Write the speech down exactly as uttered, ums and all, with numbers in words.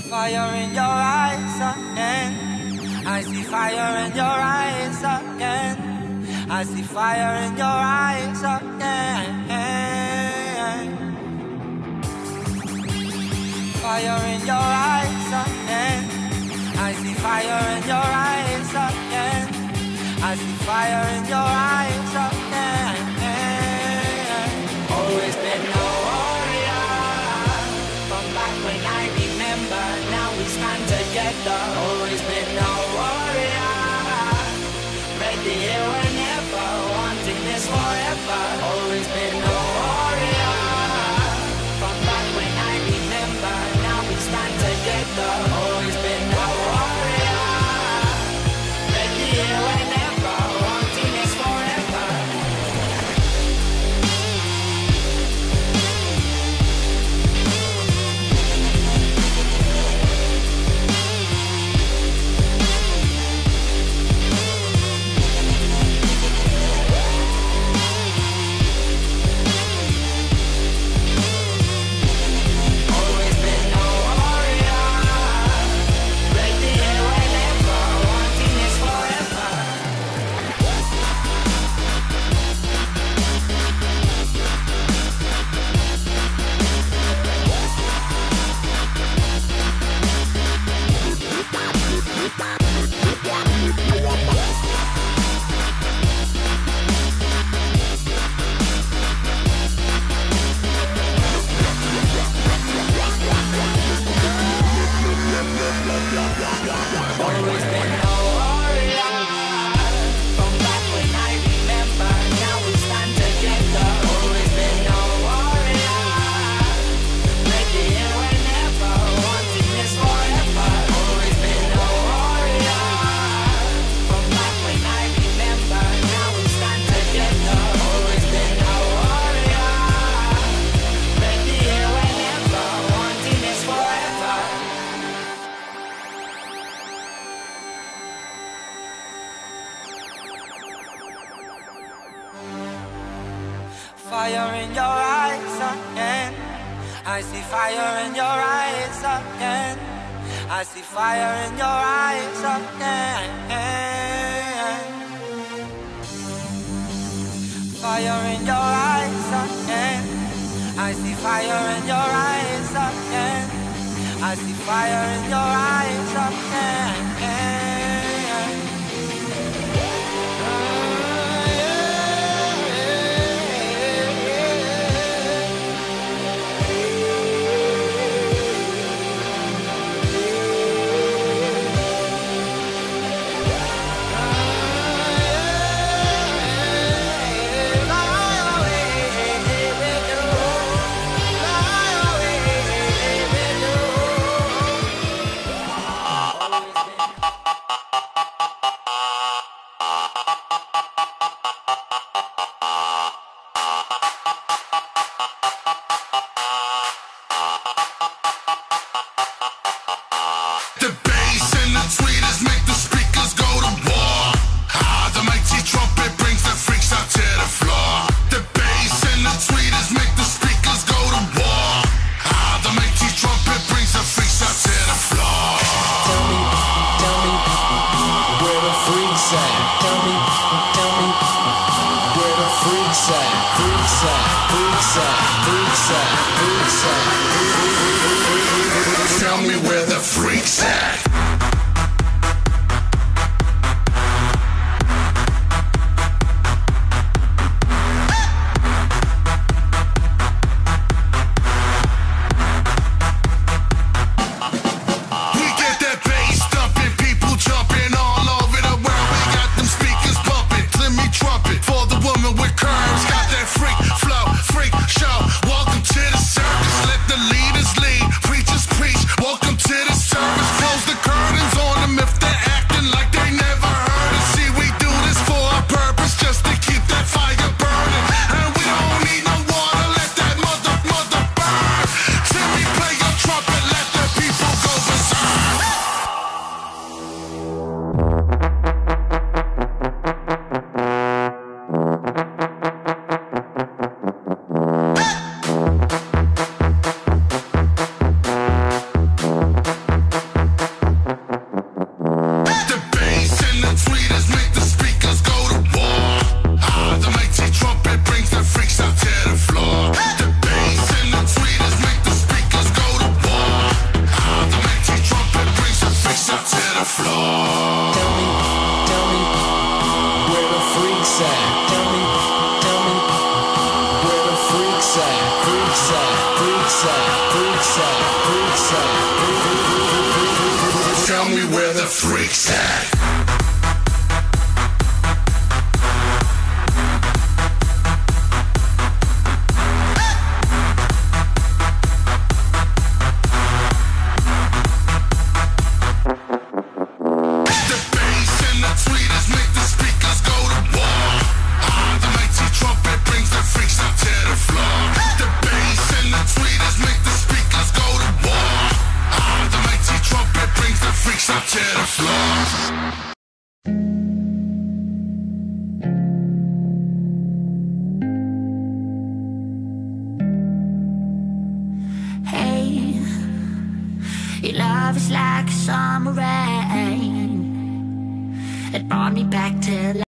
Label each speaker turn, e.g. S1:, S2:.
S1: Fire in your eyes again. I see fire in your eyes again. I see fire in your eyes again. Fire in your eyes again. I see fire in your eyes again. I see fire in your eyes again. Always been a warrior. From back when I remember, now we stand together. Always been a warrior. Ready here whenever, wanting this forever. Always been a warrior. From back when I remember, now we stand together. Always been a warrior. Ready here whenever, wanting this forever. Always been a warrior. Ready here whenever, wanting this forever. Always been a warrior. From back when I remember, now we stand together. Always been a warrior. Ready here whenever, wanting this forever. Always been a warrior. From back when I remember, now we stand together. Always been a warrior. Ready here whenever, wanting this forever. Fire in your eyes again. I see fire in your eyes again. I see fire in your eyes again. Fire in your eyes again. I see fire in your eyes again. I see fire in your eyes again.
S2: freaks at, freaks at. Tell me where the freaks at.
S1: Your love is like summer rain. It brought me back to life.